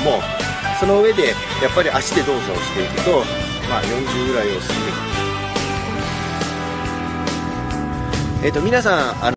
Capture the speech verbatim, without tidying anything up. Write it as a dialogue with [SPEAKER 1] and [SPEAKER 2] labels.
[SPEAKER 1] も、その上でやっぱり足で動作をしていくと、まあ、よんじゅうぐらいを過ぎる。えっと皆さんあの